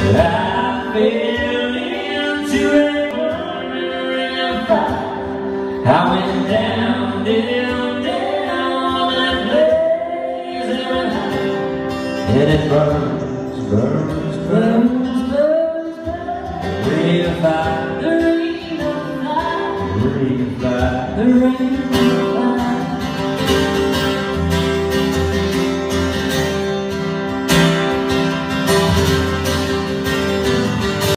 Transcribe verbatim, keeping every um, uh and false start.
I fell into a burning fire. I went down, down, down that blaze every night, and it burns, burns, burns, burns, burns. Ring of fire, the ring of fire, ring of fire, the ring.